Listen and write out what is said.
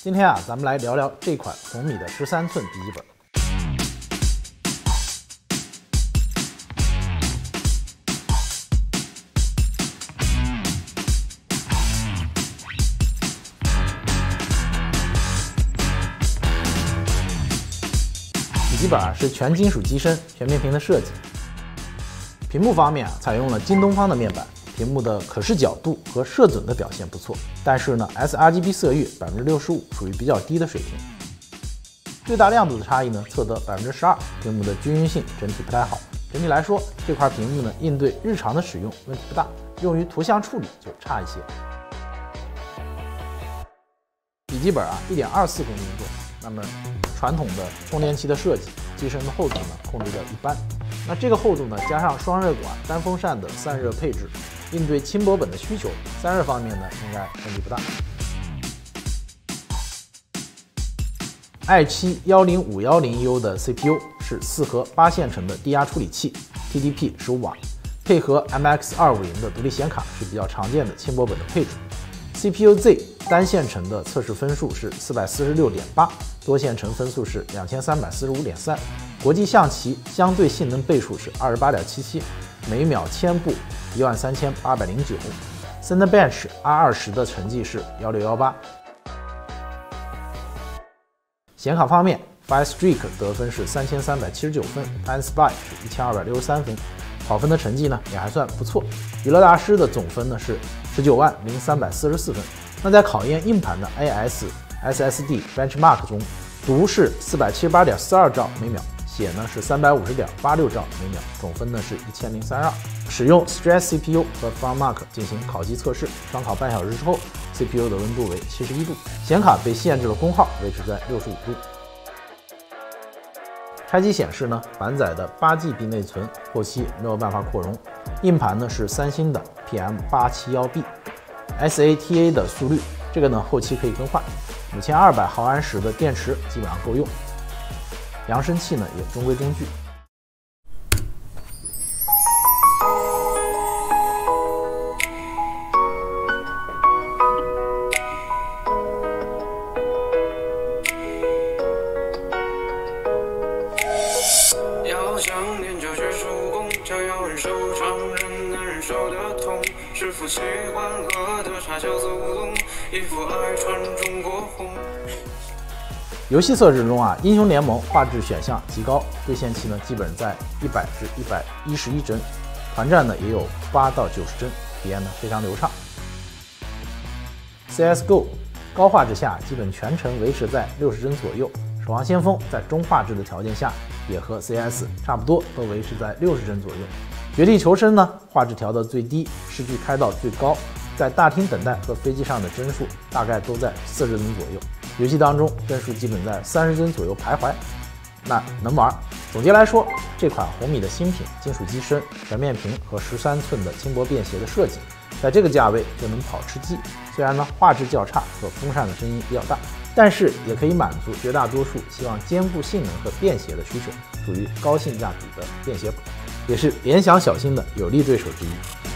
今天啊，咱们来聊聊这款红米的13寸笔记本。笔记本啊是全金属机身、全面屏的设计。屏幕方面啊，采用了京东方的面板。 屏幕的可视角度和摄准的表现不错，但是呢 ，sRGB 色域65%属于比较低的水平。最大亮度的差异呢，测得12%，屏幕的均匀性整体不太好。整体来说，这块屏幕呢，应对日常的使用问题不大，用于图像处理就差一些。笔记本啊，1.24公斤重，那么传统的充电器的设计，机身的厚度呢控制的一般。那这个厚度呢，加上双热管、单风扇的散热配置。 应对轻薄本的需求，散热方面呢应该问题不大。i7-10510U 的 CPU 是4核8线程的低压处理器 ，TDP 15瓦，配合 MX250的独立显卡是比较常见的轻薄本的配置。CPU-Z 单线程的测试分数是446.8，多线程分数是2345.3，国际象棋相对性能倍数是28.77，每秒1000步。 13809 ，Cinebench R20的成绩是1618。显卡方面 ，Firestreak 得分是3379分 ，Timespy 是1263分，跑分的成绩呢也还算不错。娱乐大师的总分呢是190344分。那在考验硬盘的 AS SSD Benchmark 中，读是478.42兆每秒。 写呢是350.86兆每秒，总分呢是1032。使用 Stress CPU 和 FunMark 进行烤机测试，双烤半小时之后 ，CPU 的温度为71度，显卡被限制了功耗，维持在65度。拆机显示呢，满载的8GB 内存，后期没有办法扩容。硬盘呢是三星的 PM871B，SATA 的速率，这个呢后期可以更换。5200毫安时的电池基本上够用。 扬声器呢也中规中矩。 要想练就绝术功，就要人手长，人能忍受得痛。师傅喜欢喝的茶叫做乌龙，衣服爱穿中国红。 游戏设置中啊，英雄联盟画质选项极高，对线器呢基本在100至111帧，团战呢也有8到90帧，体验呢非常流畅。CS:GO 高画质下基本全程维持在60帧左右，守望先锋在中画质的条件下也和 CS 差不多，都维持在60帧左右。绝地求生呢画质调到最低，视距开到最高，在大厅等待和飞机上的帧数大概都在40帧左右。 游戏当中帧数基本在30帧左右徘徊，那能玩。总结来说，这款红米的新品，金属机身、全面屏和13寸的轻薄便携的设计，在这个价位就能跑吃鸡。虽然呢画质较差和风扇的声音比较大，但是也可以满足绝大多数希望兼顾性能和便携的需求，属于高性价比的便携本，也是联想小新的有力对手之一。